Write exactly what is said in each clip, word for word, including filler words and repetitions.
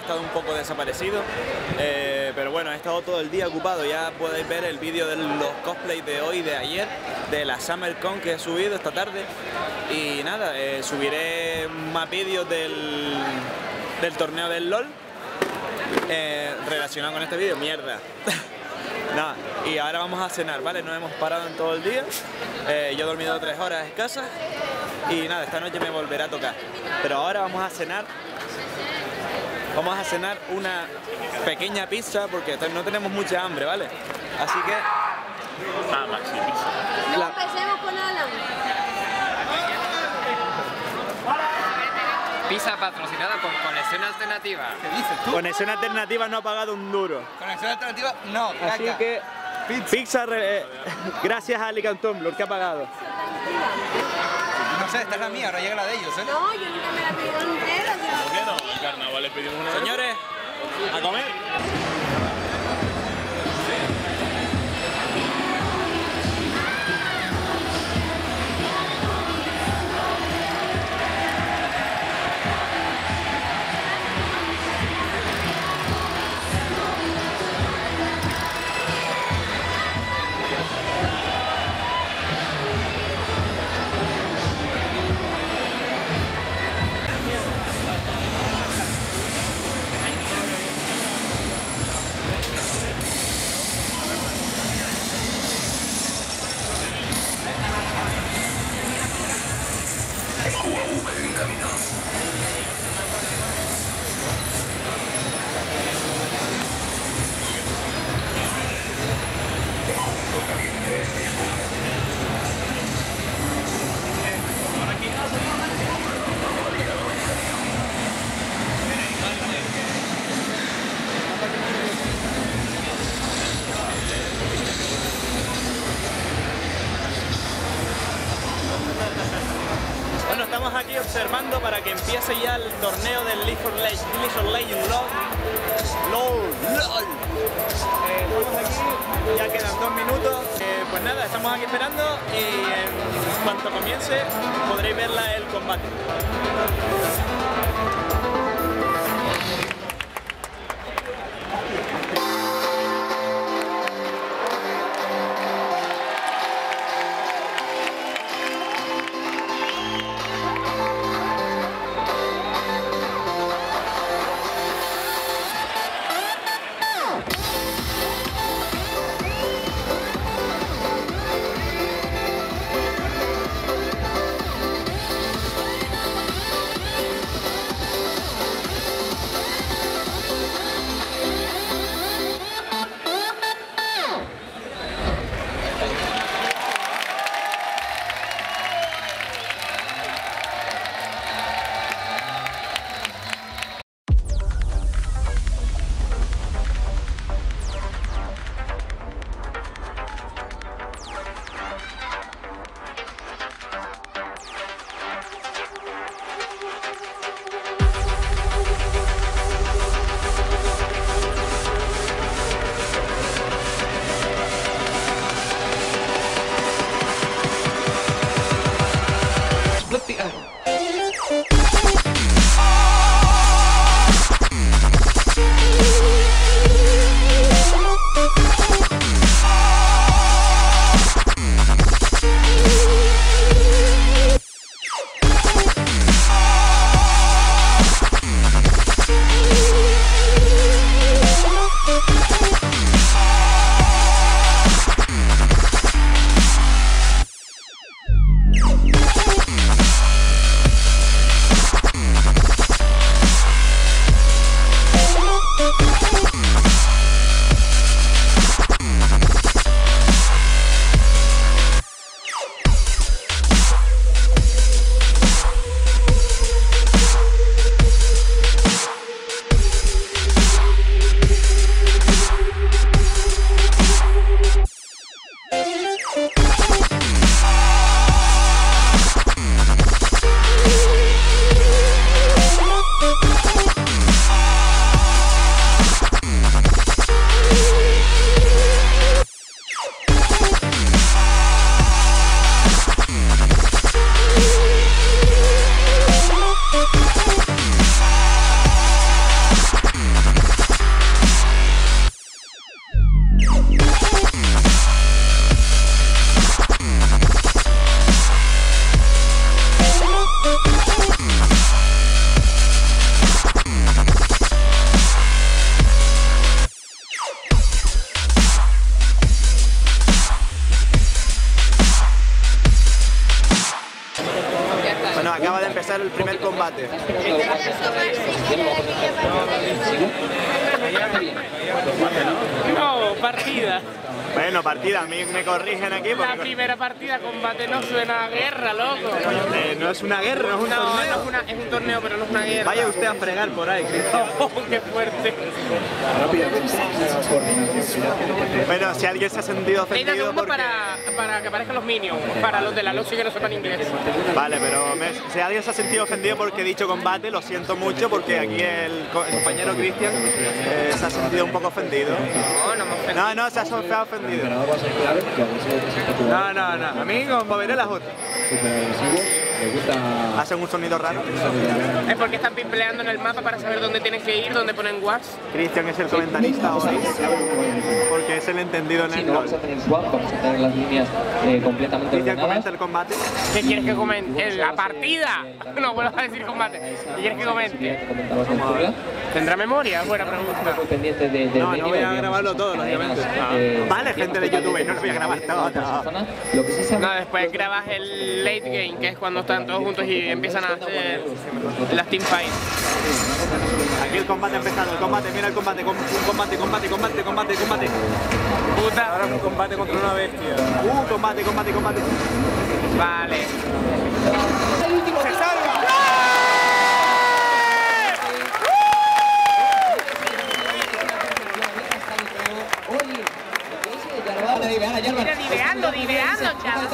estado un poco desaparecido, eh, pero bueno, he estado todo el día ocupado. Ya podéis ver el vídeo de los cosplays de hoy y de ayer, de la SummerCon que he subido esta tarde. Y nada, eh, subiré más vídeos del, del torneo del LOL eh, relacionado con este vídeo. Mierda. Nada, y ahora vamos a cenar, ¿vale? No hemos parado en todo el día. Eh, yo he dormido tres horas escasas. Y nada, esta noche me volverá a tocar. Pero ahora vamos a cenar. Vamos a cenar una pequeña pizza porque no tenemos mucha hambre, ¿vale? Así que... Ah, Maxi Pizza. No empecemos con Alan. Pizza patrocinada por Conexión Alternativa. ¿Qué dices tú? Conexión Alternativa no ha pagado un duro. Conexión Alternativa, no. Así caca. que... Pizza, pizza re... gracias a Alicantumblor, que ha pagado. No sé, esta es la mía, ahora llega la de ellos, ¿eh? No, yo nunca me la pido entera. ¿Por qué no? En carnaval les pedimos una. Señores, a comer. Bueno, estamos aquí observando para que empiece ya el torneo del League of Legends, League of Legends LOL. LOL, LOL. Eh, estamos aquí, ya quedan dos minutos. Eh, pues nada, estamos aquí esperando y en cuanto comience podréis ver la- el combate. combate. No, partida. Bueno, partida, a mí me corrigen aquí porque... La primera partida, combate no suena a guerra, loco. Eh, no es una guerra, no es un No, torneo. no es, una, es un torneo, pero no es una guerra. Vaya usted a fregar por ahí, Cristian. Oh, qué fuerte. Bueno, si alguien se ha sentido treinta ofendido segundos porque... para, para que aparezcan los minions, para los de la Loxi que no sepan inglés. Vale, pero me- si alguien se ha sentido ofendido porque he dicho combate, lo siento mucho porque aquí el, co- el compañero Cristian eh, se ha sentido un poco ofendido. No, no me ofendí. No, no, se ha, se ha ofendido. No, no, no, a mí con moveré la justa. Hacen un sonido raro. Es porque están pimpleando en el mapa para saber dónde tienen que ir, dónde ponen wars. Cristian es el comentarista hoy, porque es el entendido en Sí, el no gol. vamos a tener swap, vamos a tener las líneas eh, completamente Cristian ordenadas. comenta el combate. ¿Qué quieres que comente? ¡La partida! No vuelvas a decir combate. ¿Qué quieres que comente? Que comentabas en Zurla. ¿Tendrá memoria? Buena pregunta. Muy pendiente de, del No, no menú, voy a digamos, grabarlo esas todo, cadenas, lógicamente. eh, Vale, gente de YouTube, no lo voy a grabar todo. esa zona. Lo que sí sabemos- No, después grabas el late game, que es cuando están todos juntos y empiezan a hacer las teamfights. Aquí el combate ha empezado, el combate, mira el combate, com- un combate, combate, combate, combate, combate. Puta. Ahora un combate contra una bestia. Uh, combate, combate, combate. Vale. ¡Se salva! Mira, diveando, diveando, chaval.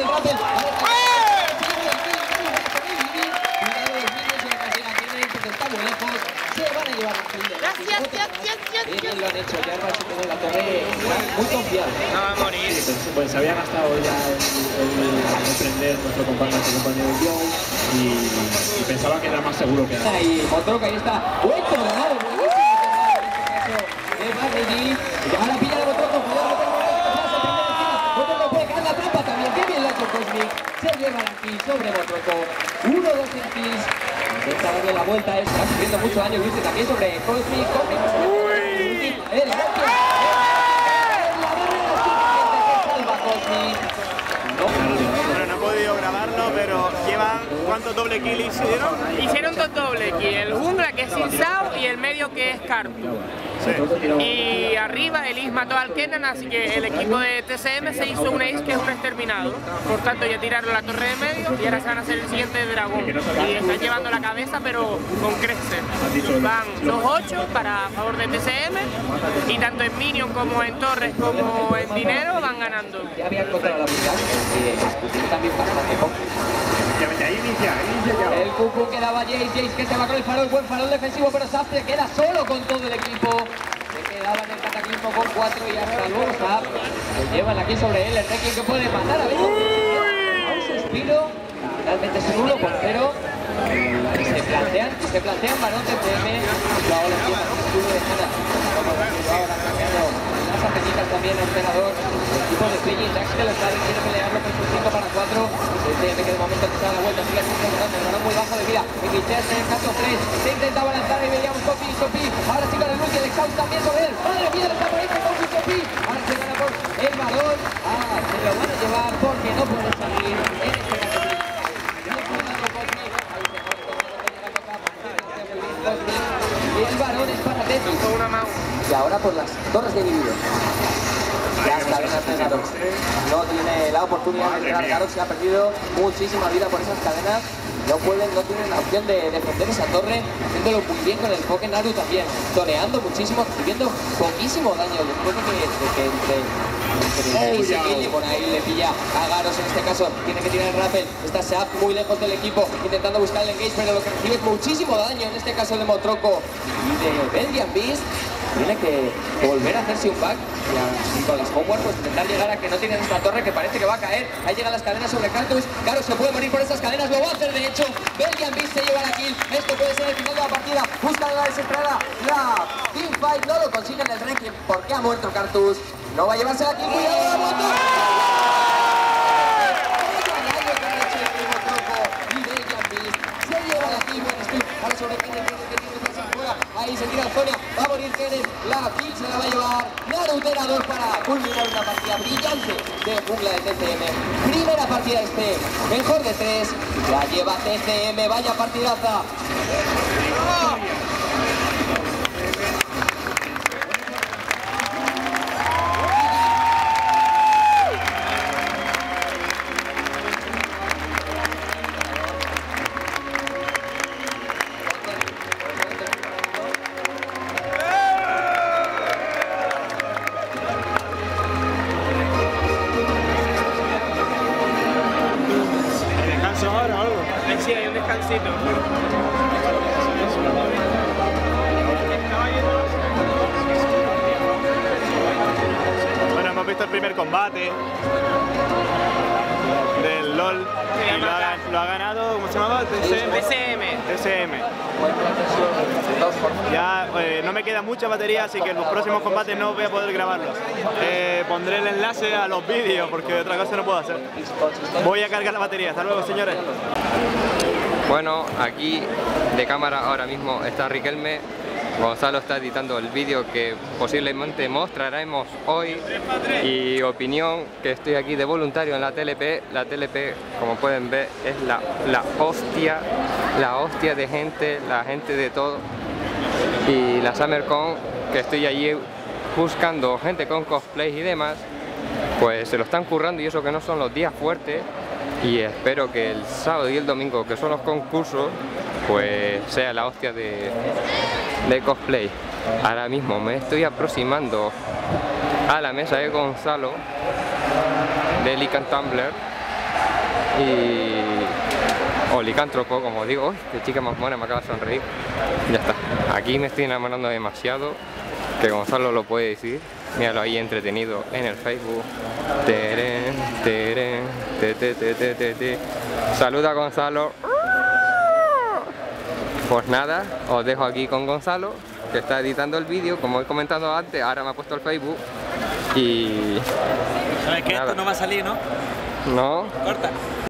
Gracias, gracias, gracias. Bien lo han hecho, ya Yarba se quedó en la torre muy confiado. No va a morir. Pues se había gastado ya el, el, el prender nuestro compañero, nuestro compañero Joe y, y pensaba que era más seguro que nada. Ahí, Motroca, ahí está. Buen tornado, buenísimo tornado en este caso de Barney G. Y ahora pilla la Motroca, cuidado, Motroca, Motroca puede caer la trampa también. Qué bien lo ha hecho Cosmic. Se lleva la kill sobre Motroco. uno dos en kills. Intenta darle la vuelta, está sufriendo mucho daño. Viste también sobre Cosmic. Cosmic. Uy. El golpe. La barrera suficiente que salva Cosmic. Bueno, no he podido grabarlo, pero llevan ¿cuántos doble kills hicieron? Hicieron dos doble aquí, el jungla que es Sinsao y el medio que es Cartu. Y arriba el Is mató al Kenan, así que el equipo de T C M se hizo un Ace que es un exterminado. Por tanto ya tiraron la torre de medio y ahora se van a hacer el siguiente dragón. Y están llevando la cabeza pero con crece. Van los ocho para favor de T C M y tanto en Minion como en torres como en dinero van ganando. Ya había encontrado la mitad, que también bastante poco. Ahí inicia, inicia ya. El cucú que daba Jace, Jace que se va con el farol, buen farol defensivo, pero Zap se queda solo con todo el equipo. Se quedaba en el cataclismo con cuatro y hasta luego Zap. Se lleva la kill sobre él, el Requiem que puede matar a Beto. A un suspiro, finalmente es un uno por cero. Y se plantean, se plantean varón de T M, luego le llevan un escudo de Hanna. Ahora cambiando las apetitas también el emperador. El equipo de Piggy Jax que los Gales quiere pelearlo por su cinco para cuatro. El T M que de momento se da la vuelta, sigue siendo el balón muy bajo de vida. Enguiches en el caso tres, se intentaba lanzar y veíamos Sopi, Sopi. Ahora sí con el ulti, el exhaust también sobre él. Madre mía, le está por ahí con Sopi, Sopi. Ahora se gana por el balón. Ah, se lo van a llevar porque no puede salir en este caso. Y el varón es para Tetis. Y ahora por las torres de dividido. Las cadenas de Garox. No tiene la oportunidad de entrar Garox, se ha perdido muchísima vida por esas cadenas. No pueden, no tienen la opción de defender esa torre, haciéndolo muy bien con el Poké Naru también, toreando muchísimo, recibiendo poquísimo daño después de que, de que entre, entre el Sequeñe por ahí le pilla a Garox en este caso, tiene que tirar el rappel, está Sap muy lejos del equipo, intentando buscar el engage, pero lo que recibe es muchísimo daño, en este caso de Motroco y de Belgian Beast. Tiene que volver a hacerse un back y, a, y con las homework pues intentar llegar a que no tienen esta torre que parece que va a caer. Ahí llegan las cadenas sobre Cartus. Claro, se puede morir por esas cadenas, lo va a hacer de hecho. Belgian Beast se lleva la kill. Esto puede ser el final de la partida. Busca la desesperada la teamfight. No lo consiguen el ranking porque ha muerto Cartus. No va a llevarse la kill. Cuidado, la moto. Y Belgian Beast se lleva la kill. Buen split. Ahora sobre Kenny, Kenny, Kenny, afuera. Ahí ahí se tira Sonia, va a morir Keren, la kill se la va a llevar Narutera dos para culminar una partida brillante de jungla de T C M. Primera partida este, mejor de tres, la lleva T C M, vaya partidaza. Sí, hay un descansito. Bueno, hemos visto el primer combate del LOL y lo ha, lo ha ganado, ¿cómo se llamaba? T C M. T C M. T C M. Ya eh, no me queda mucha batería, así que en los próximos combates no voy a poder grabarlos. Eh, pondré el enlace a los vídeos porque otra cosa no puedo hacer. Voy a cargar la batería. Hasta luego, señores. Bueno, aquí de cámara ahora mismo está Riquelme. Gonzalo está editando el vídeo que posiblemente mostraremos hoy. Y opinión, que estoy aquí de voluntario en la T L P. La T L P, como pueden ver, es la, la hostia, la hostia de gente, la gente de todo. Y la SummerCon, que estoy allí buscando gente con cosplay y demás, pues se lo están currando, y eso que no son los días fuertes. Y espero que el sábado y el domingo, que son los concursos, pues sea la hostia de, de cosplay. Ahora mismo me estoy aproximando a la mesa de Gonzalo, de Lycan Tumblr y... o licántropo, como digo. Uy, qué chica más mona, me acaba de sonreír. Ya está. Aquí me estoy enamorando demasiado, que Gonzalo lo puede decir. Míralo ahí entretenido en el Facebook. Teren, teren, te, te, te, te, te, te. Saluda a Gonzalo. Pues nada, os dejo aquí con Gonzalo, que está editando el vídeo, como he comentado antes. Ahora me ha puesto el Facebook y... ¿Sabes que nada. esto no va a salir, no? No. Corta.